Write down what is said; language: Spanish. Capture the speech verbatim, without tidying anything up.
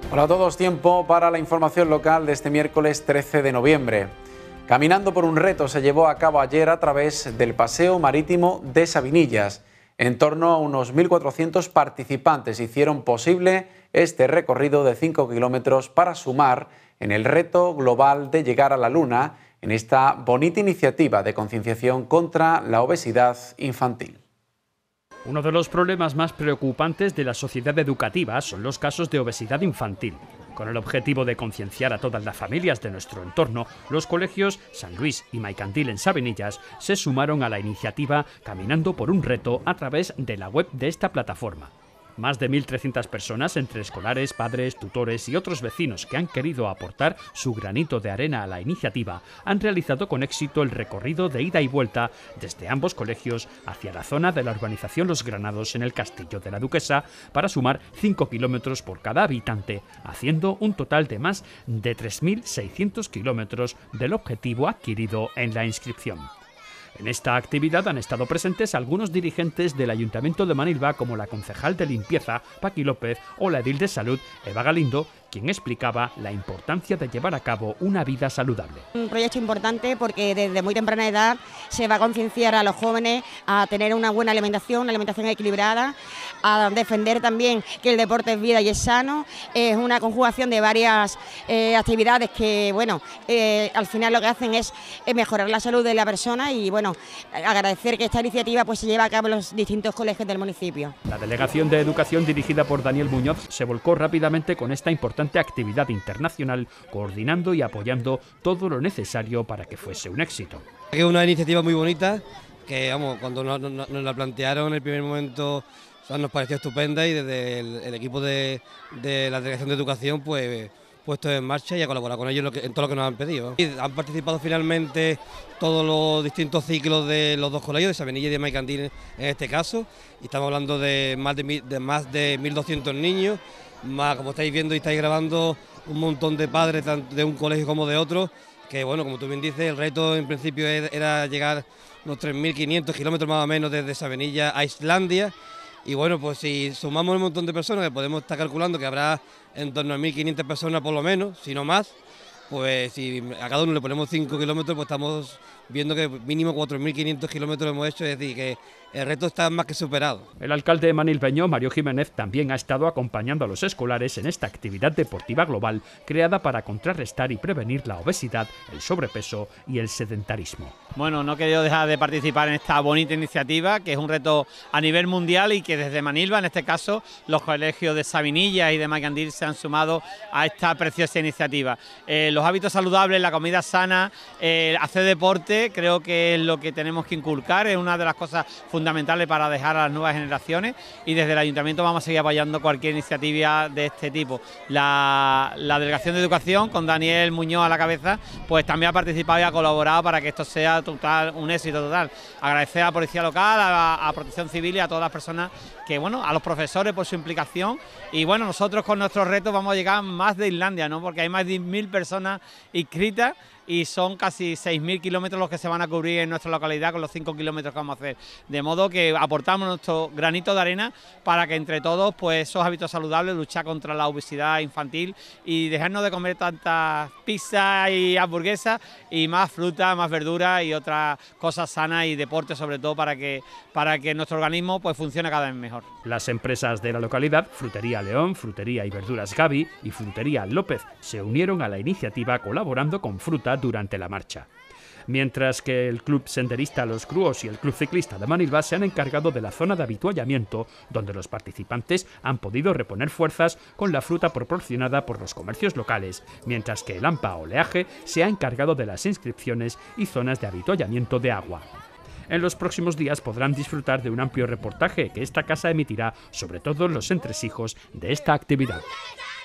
Hola a todos, tiempo para la información local de este miércoles trece de noviembre. Caminando por un reto se llevó a cabo ayer a través del Paseo Marítimo de Sabinillas. En torno a unos mil cuatrocientos participantes hicieron posible este recorrido de cinco kilómetros para sumar en el reto global de llegar a la Luna en esta bonita iniciativa de concienciación contra la obesidad infantil. Uno de los problemas más preocupantes de la sociedad educativa son los casos de obesidad infantil. Con el objetivo de concienciar a todas las familias de nuestro entorno, los colegios San Luis y Maicandil en Sabinillas se sumaron a la iniciativa Caminando por un reto a través de la web de esta plataforma. Más de mil trescientas personas, entre escolares, padres, tutores y otros vecinos que han querido aportar su granito de arena a la iniciativa, han realizado con éxito el recorrido de ida y vuelta desde ambos colegios hacia la zona de la urbanización Los Granados en el Castillo de la Duquesa para sumar cinco kilómetros por cada habitante, haciendo un total de más de tres mil seiscientos kilómetros del objetivo adquirido en la inscripción. En esta actividad han estado presentes algunos dirigentes del Ayuntamiento de Manilva, como la concejal de limpieza, Paqui López, o la edil de salud, Eva Galindo, quien explicaba la importancia de llevar a cabo una vida saludable. Un proyecto importante porque desde muy temprana edad se va a concienciar a los jóvenes a tener una buena alimentación, una alimentación equilibrada, a defender también que el deporte es vida y es sano. Es una conjugación de varias eh, actividades que, bueno, eh, al final lo que hacen es mejorar la salud de la persona y, bueno, agradecer que esta iniciativa pues se lleva a cabo en los distintos colegios del municipio. La Delegación de Educación, dirigida por Daniel Muñoz, se volcó rápidamente con esta importante actividad internacional, coordinando y apoyando todo lo necesario para que fuese un éxito. Es una iniciativa muy bonita que, vamos, cuando nos, nos, nos la plantearon en el primer momento, o sea, nos pareció estupenda y desde el, el equipo de, de la Delegación de Educación pues puesto en marcha y a colaborar con ellos en, lo que, en todo lo que nos han pedido. Y han participado finalmente todos los distintos ciclos de los dos colegios, de Sabinillas y de Maicandil en este caso, y estamos hablando de más de, de, más de mil doscientos niños, más, como estáis viendo y estáis grabando, un montón de padres tanto de un colegio como de otro, que bueno, como tú bien dices, el reto en principio era llegar unos tres mil quinientos kilómetros más o menos desde Sabinillas a Islandia. Y bueno, pues si sumamos un montón de personas, que podemos estar calculando que habrá en torno a mil quinientas personas por lo menos, si no más, pues si a cada uno le ponemos cinco kilómetros, pues estamos viendo que mínimo cuatro mil quinientos kilómetros hemos hecho, es decir, que el reto está más que superado. El alcalde manilveño, Mario Jiménez, también ha estado acompañando a los escolares en esta actividad deportiva global creada para contrarrestar y prevenir la obesidad, el sobrepeso y el sedentarismo. Bueno, no he querido dejar de participar en esta bonita iniciativa, que es un reto a nivel mundial y que desde Manilva, en este caso, los colegios de Sabinillas y de Maicandil se han sumado a esta preciosa iniciativa. Eh, los hábitos saludables, la comida sana, eh, hacer deporte, creo que es lo que tenemos que inculcar, es una de las cosas fundamentales para dejar a las nuevas generaciones, y desde el Ayuntamiento vamos a seguir apoyando cualquier iniciativa de este tipo. La, la Delegación de Educación, con Daniel Muñoz a la cabeza, pues también ha participado y ha colaborado para que esto sea total, un éxito total. Agradecer a la Policía Local, a, a Protección Civil y a todas las personas que, bueno, a los profesores por su implicación, y bueno, nosotros con nuestros retos vamos a llegar más de Islandia, ¿no? Porque hay más de mil personas inscritas y son casi seis mil kilómetros los que se van a cubrir en nuestra localidad con los cinco kilómetros que vamos a hacer. De modo que aportamos nuestro granito de arena para que entre todos, pues esos hábitos saludables, luchar contra la obesidad infantil y dejarnos de comer tantas pizzas y hamburguesas y más fruta, más verdura y otras cosas sanas y deporte sobre todo para que, para que nuestro organismo pues funcione cada vez mejor. Las empresas de la localidad, Frutería León, Frutería y Verduras Gaby y Frutería López, se unieron a la iniciativa colaborando con fruta durante la marcha. Mientras que el Club Senderista Los Cruos y el Club Ciclista de Manilva se han encargado de la zona de avituallamiento, donde los participantes han podido reponer fuerzas con la fruta proporcionada por los comercios locales, mientras que el AMPA Oleaje se ha encargado de las inscripciones y zonas de avituallamiento de agua. En los próximos días podrán disfrutar de un amplio reportaje que esta casa emitirá sobre todos los entresijos de esta actividad.